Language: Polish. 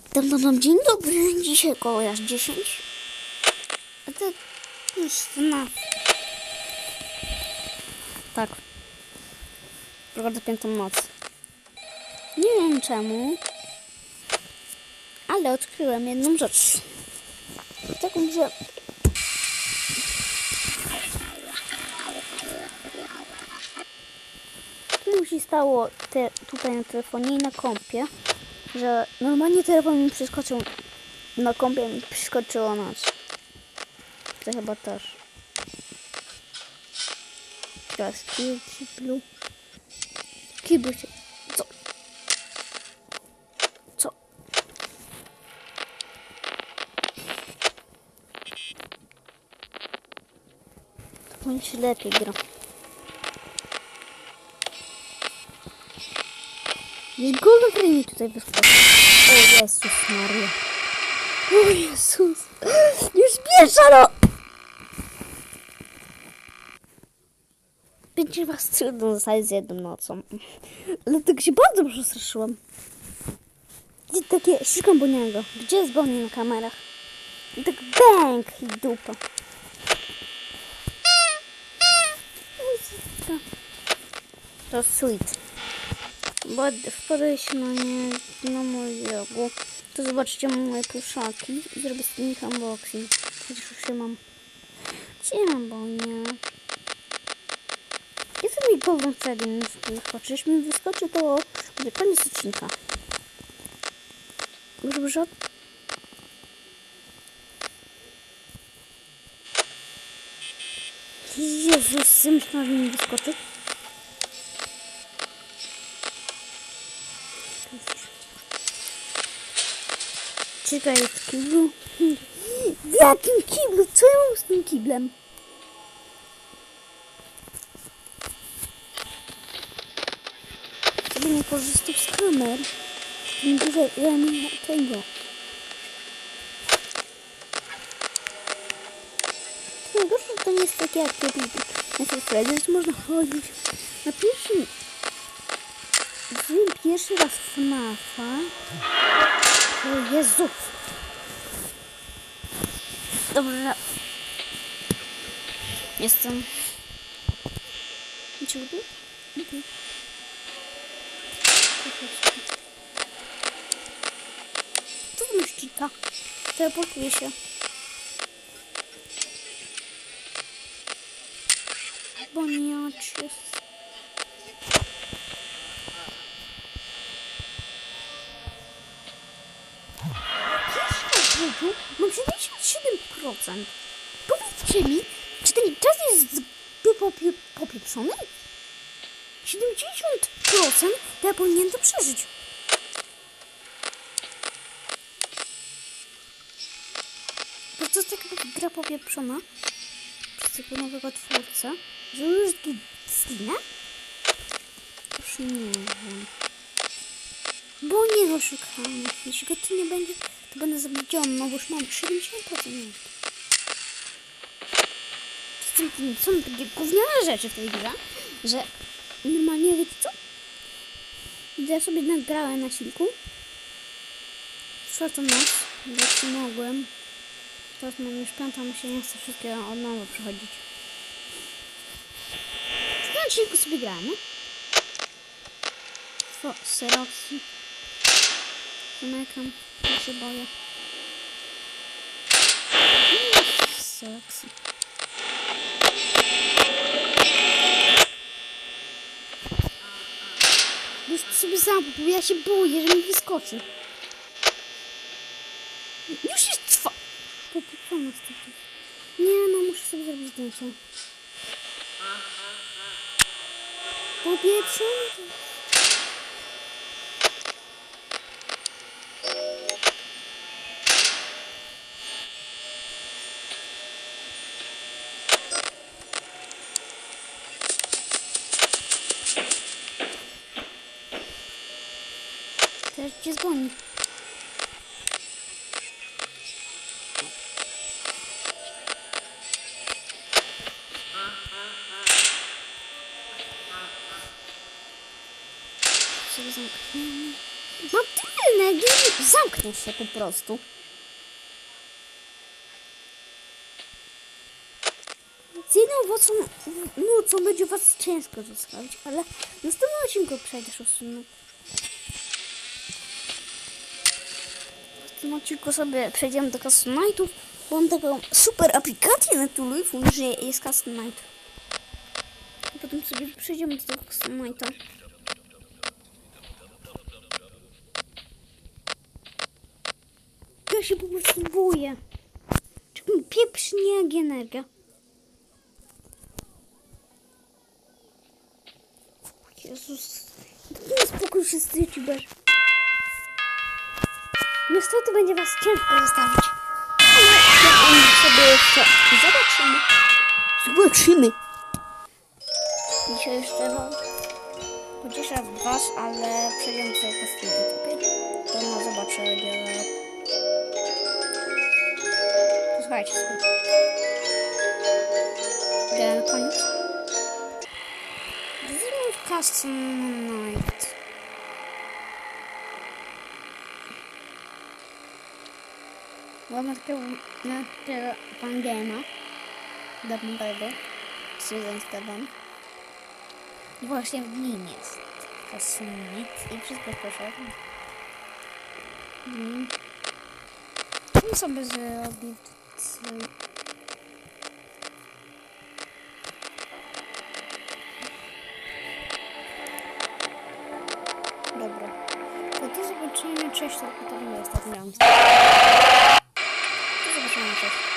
Dzień dobry, dzisiaj koło aż 10. A to już FNAF. Tak. Prowadzę 5. noc. Nie wiem czemu, ale odkryłem jedną rzecz. Taką, że tu się stało tutaj na telefonie i na kompie, że normalnie telefon mi przeskoczył na kompie, mi przeskoczyło noc. To chyba też. Teraz kiblu się. Co? To on się lepiej gra. Jest Golden Frame tutaj wyskoczył. O Jezus Maria. O Jezus. Już pieszano. Będzie was trudno zostać z jedną nocą. Ale tak się bardzo przestraszyłam. Gdzie takie, szukam Boniego. Gdzie jest Bonnie na kamerach? I tak bang i dupa. To sweet. Bo wpadaj się na mój rogu. To zobaczcie moje pluszaki i zrobię z nich unboxing. Chociaż już się mam. Gdzie mam Bonię? Jest mi Golden Freddy wyskoczy. Jeśli mi wyskoczy, to będzie koniec odcinka. Dobrze? Jezus, myślałam, że mi wyskoczy. Czekaj, w kiblu. W jakim kiblu? Co ja mam z tym kiblem? Sobie nie korzystał z kamer. Nie dużo tego. To najgorsze, że to nie jest takie jak na Freddy, że można chodzić. Na pierwszy raz FNAF-a. O Jezu. Dobra. Jestem. Ciągle? Okay. Co to myślika? Teleportuje się. Boniacius. Mam 77%. Powiedzcie mi, czy ten czas jest popieprzony? 70% to ja powinienem to przeżyć. Po co taka gra popieprzona przez tego nowego twórcę? Że już taki skinę? Już nie wiem. Bo nie go szukamy. Jeśli go tu nie będzie, to będę zawiedziona, no bo już mam 70%. Są takie gówniane rzeczy w tej grze, że normalnie, wiecie co? Ja sobie nagrałem na silku. 4. noc, bo nie mogłem. Teraz mam już 5, mi się nie chce wszystkiego od nowa przechodzić. Na silku sobie grałem, no? Seroxy. Zamykam, ja się boję. Seroxy. Już sobie zamknął, bo ja się boję, że mi wyskoczy. Już jest popieprzona z takich. Nie no, muszę sobie zrobić zdjęcie. Popieprzona. Teraz cię zgoni. Sobie zamkniemy. Mam tyle energii, zamknę się po prostu. Z jedną nocą będzie was ciężko zostawić, ale w następnym odcinku przejdziesz usunąć. W tym odcinku sobie przejdziemy do Custom Nightów, bo mam taką super aplikację na telefon, że jest Custom Night. A potem sobie przejdziemy do tego Custom Nighta. Ja się po prostu boję. Czy mi pieprznie jak energia. Jezus. Nie spokój się z youtuber. Niestety będzie was ciężko zostawić. Ale sobie jeszcze zobaczymy. Dzisiaj jeszcze pocieszę was, ale przejdziemy sobie po stronie, okej? To no zobaczę, gdzie... Posłuchajcie sobie. Idę na koniec. Zróbmy w Custom Night. Mamy takiego Pangama. Darmowego. Season 7. I właśnie w nim jest Custom Night. I wszystko proszę. Co sobie zrobić? Dobra. To zobaczymy, cześć, tylko to nie jest tak miałem. To zobaczymy, cześć.